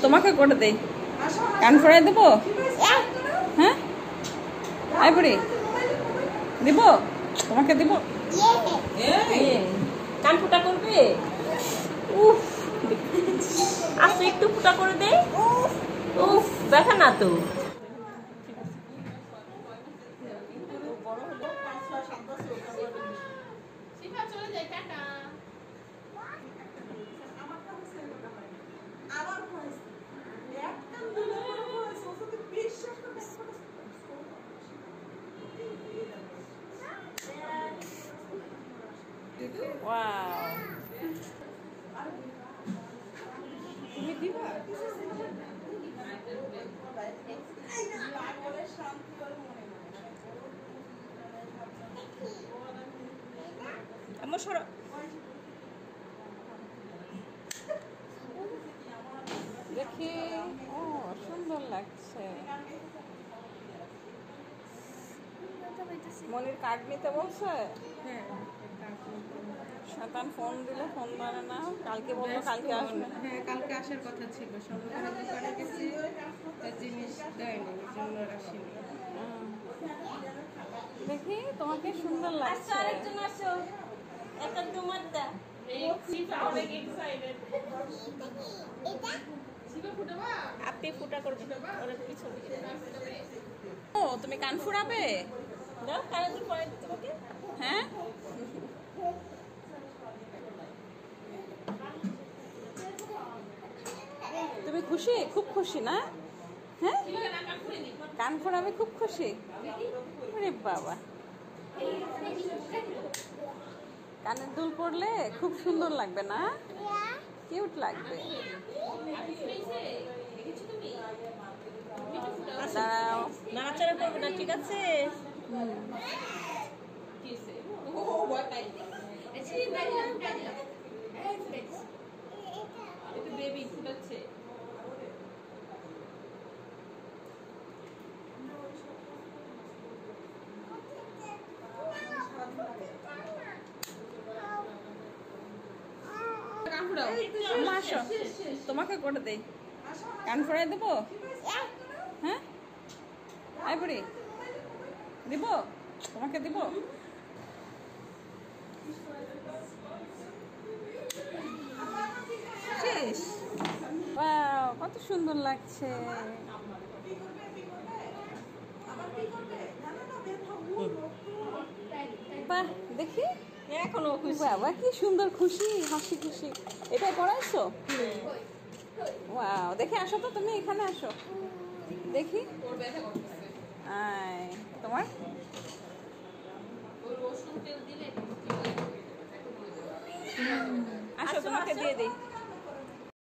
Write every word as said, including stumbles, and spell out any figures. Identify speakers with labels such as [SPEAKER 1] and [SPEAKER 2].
[SPEAKER 1] তোমাকে করে দেই, কান ফোড়াই দেবো? হ্যাঁ আই বুড়ি দিব, তোমাকে দিব।
[SPEAKER 2] কান ফুটা করবে? উফ, আচ্ছা একটু ফুটা করে দে। উফ, দেখা না তো।
[SPEAKER 1] তুমি দিবা?
[SPEAKER 2] আমার সর
[SPEAKER 1] দেখি, ও সুন্দর লাগছে। মনির কার্ড নিতে বলছে? শয়তান ফোন দিলে ফোন ধরে না। কালকে বললো কালকে আসবে।
[SPEAKER 3] হ্যাঁ, কালকে আসার কথা ছিল, সন্ধ্যাবেলা দোকানে গেছি, জিনিস দেয়নি, এই জন্য আসেনি।
[SPEAKER 1] দেখি তোমাকে সুন্দর লাগছে।
[SPEAKER 2] আরেকজন আসো, একটা তোমার দা। আপনি ফুটা করবে ওর পিছনে।
[SPEAKER 1] ও তুমি কান ফুরাবে?
[SPEAKER 2] দাও, কানে দুল পরাই দিতে তোমাকে।
[SPEAKER 1] হ্যাঁ তুমি খুশি? খুব খুশি না? হ্যাঁ কান ফোড়াবে, খুব খুশি। আরে বাবা, কানের দুল পরলে খুব সুন্দর লাগবে না? কিউট লাগবে। দাঁড়াও,
[SPEAKER 2] নাড়াচাড়া করবে না, ঠিক আছে? বেবি ফুটাচ্ছে।
[SPEAKER 1] আসো তোমাকে করে দেই, কান ফোড়াই দেবো? হ্যাঁ আই বুড়ি দিব, তোমাকে দিব। ওয়াও, কত সুন্দর লাগছে। বাহ, দেখি
[SPEAKER 2] এখনো খুশি।
[SPEAKER 1] বাবা কি সুন্দর খুশি, হাসি খুশি। এটাই পড়াইছো? ওয়াও, দেখে আসো তো, তুমি এখানে আসো দেখি। আয়, তোমার আসো, তোমাকে দিয়ে দিই।